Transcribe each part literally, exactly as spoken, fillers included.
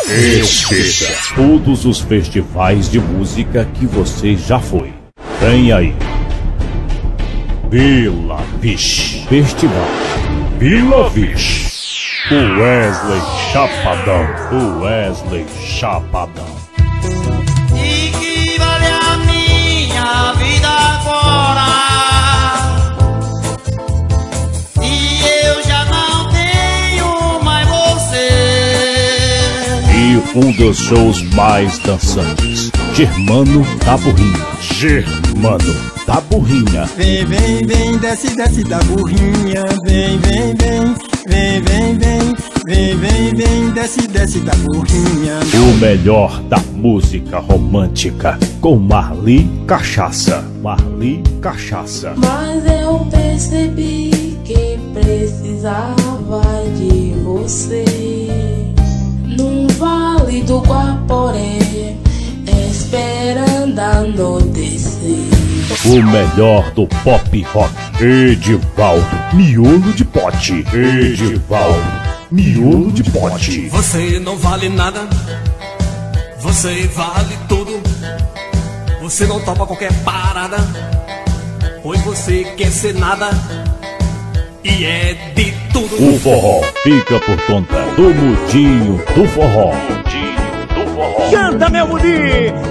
Esqueça todos os festivais de música que você já foi. Vem aí. Vila Vish Festival. Vila Vish. O Wesley Chapadão. O Wesley Chapadão. E que vale a minha vida agora? E eu já não tenho mais você. E um dos shows mais dançantes, Germano da Burrinha. Germano da Burrinha. Vem, vem, vem, desce, desce da burrinha. Vem, vem, vem, vem, vem, vem, vem, vem, vem, desce, desce da burrinha. O melhor da música romântica com Marli Cachaça. Marli Cachaça. Mas eu percebi que precisava de você. Num vale do Guaporé, esperando anoitecer. O melhor do pop rock, Edivaldo, miolo de pote. Edivaldo, miolo de pote. Você não vale nada, você vale tudo. Você não topa qualquer parada, pois você quer ser nada e é de tudo. O forró fica por conta do Mudinho do Forró. Mudinho do Forró. Canta, meu Mudinho!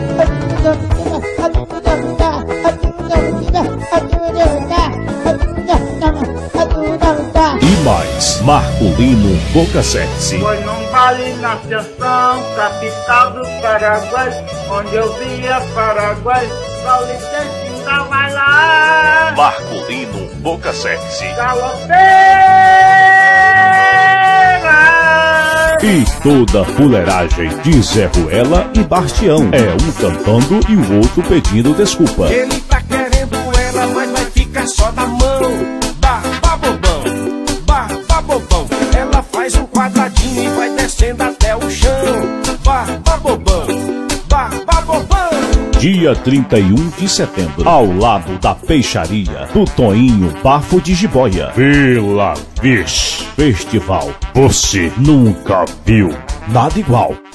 E mais, Marculino Boca Sexy. Foi num vale na Ascensão, capital do Paraguai, onde eu via Paraguai, Paulicense vai lá. Marculino Boca Sexy. Galopeira! E toda a fuleiragem de Zé Ruela e Bastião. É um cantando e o outro pedindo desculpa. Ele tá querendo ela, mas vai ficar só na mão. Barba bobão, barba bobão. Ela faz um quadradinho e vai descendo até o chão. Barba bobão, barba bobão. Dia trinta e um de setembro, ao lado da peixaria do Toinho Bafo de Jiboia. Vila Vish Festival. Você nunca viu nada igual.